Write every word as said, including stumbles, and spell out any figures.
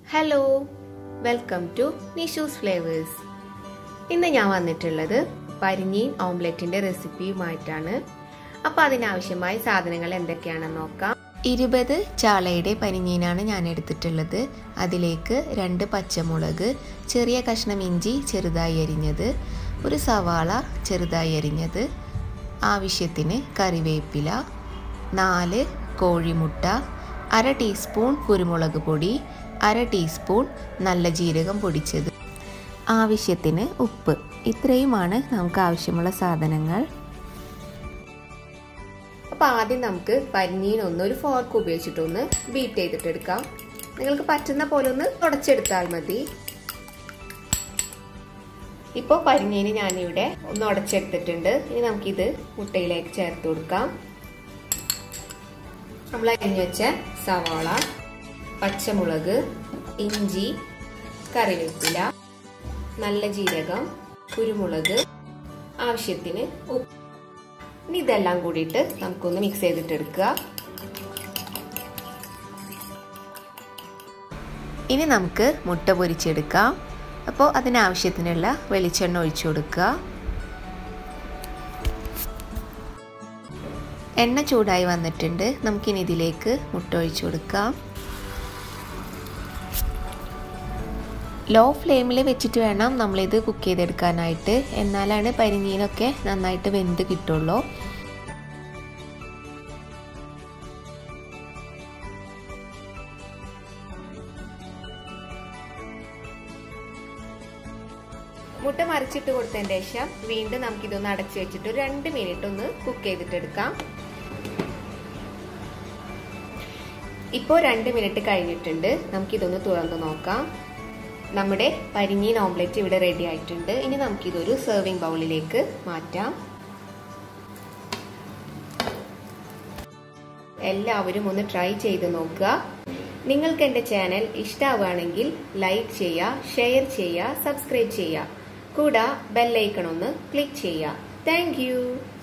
Hello, welcome to Nishu's flavours. ഇന്ന് ഞാൻ വന്നിട്ടുള്ളത് പരിഞ്ഞീൻ ഓംലെറ്റിന്റെ റെസിപ്പിയുമായിട്ടാണ്. അപ്പോൾ അതിനാവശ്യമായ സാധനങ്ങൾ എന്തൊക്കെയാണെന്ന് നോക്കാം. ഇരുപത് ചാളയുടെ പരിഞ്ഞീനാണ് ഞാൻ എടുത്തിട്ടുള്ളത്. അതിലേക്ക് രണ്ട് പച്ചമുളക്, ചെറിയ കഷ്ണം ഇഞ്ചി ചെറുതായി അരിഞ്ഞത്, ഒരു സവാള ചെറുതായി അരിഞ്ഞത്, ആവശ്യത്തിന് കറിവേപ്പില, നാല് കോഴിമുട്ട, അര ടീസ്പൂൺ കുരുമുളക് പൊടി, അര ടീസ്പൂൺ നല്ല ജീരകം പൊടിച്ചത്, ആവശ്യത്തിന് ഉപ്പ്. ഇത്രയുമാണ് നമുക്ക് ആവശ്യമുള്ള സാധനങ്ങൾ. അപ്പോൾ ആദ്യം നമുക്ക് പരിഞ്ഞീൻ ഒന്ന് ഒരു ഫോർക്ക് ഉപയോഗിച്ചിട്ടൊന്ന് ബീറ്റ് ചെയ്തിട്ടെടുക്കാം. നിങ്ങൾക്ക് പറ്റുന്ന പോലെ ഒന്ന് ഉടച്ചെടുത്താൽ മതി. ഇപ്പോൾ പരിഞ്ഞീന് ഞാനിവിടെ ഒന്ന് ഉടച്ചെടുത്തിട്ടുണ്ട്. ഇനി നമുക്കിത് മുട്ടയിലേക്ക് ചേർത്ത് കൊടുക്കാം. നമ്മൾ അരിഞ്ഞു വെച്ച സവാള, പച്ചമുളക്, ഇഞ്ചി, കറിവേപ്പില, നല്ല ജീരകം, കുരുമുളക്, ആവശ്യത്തിന് ഉപ്പ്. ഇനി ഇതെല്ലാം കൂടിയിട്ട് നമുക്കൊന്ന് മിക്സ് ചെയ്തിട്ടെടുക്കുക. ഇനി നമുക്ക് മുട്ട പൊരിച്ചെടുക്കാം. അപ്പോൾ അതിനാവശ്യത്തിനുള്ള വെളിച്ചെണ്ണ ഒഴിച്ചു കൊടുക്കുക. എണ്ണ ചൂടായി വന്നിട്ടുണ്ട്. നമുക്കിനി ഇതിലേക്ക് മുട്ട ഒഴിച്ചു കൊടുക്കാം. ലോ ഫ്ലെയിമിൽ വെച്ചിട്ട് വേണം നമ്മളിത് കുക്ക് ചെയ്തെടുക്കാനായിട്ട്. എന്നാലാണ് പരിഞ്ഞീനൊക്കെ നന്നായിട്ട് വെന്ത് കിട്ടുള്ളൂ. മുട്ട മറിച്ചിട്ട് കൊടുത്തതിന് ശേഷം വീണ്ടും നമുക്കിതൊന്ന് അടച്ചു വെച്ചിട്ട് ഒരു രണ്ട് മിനിറ്റ് ഒന്ന് കുക്ക് ചെയ്തിട്ടെടുക്കാം. ഇപ്പോൾ രണ്ട് മിനിറ്റ് കഴിഞ്ഞിട്ടുണ്ട്. നമുക്കിതൊന്ന് തുറന്ന് നോക്കാം. നമ്മുടെ പരിഞ്ഞീൻ ഓംലെറ്റ് ഇവിടെ റെഡി ആയിട്ടുണ്ട്. ഇനി നമുക്കിതൊരു സെർവിങ് ബൗളിലേക്ക് മാറ്റാം. എല്ലാവരും ഒന്ന് ട്രൈ ചെയ്ത് നോക്കുക. നിങ്ങൾക്ക് എൻ്റെ ചാനൽ ഇഷ്ടമാവുകയാണെങ്കിൽ ലൈക്ക് ചെയ്യുക, ഷെയർ ചെയ്യുക, സബ്സ്ക്രൈബ് ചെയ്യുക. കൂടെ ബെൽ ഐക്കൺ ഒന്ന് ക്ലിക്ക് ചെയ്യുക. Thank U.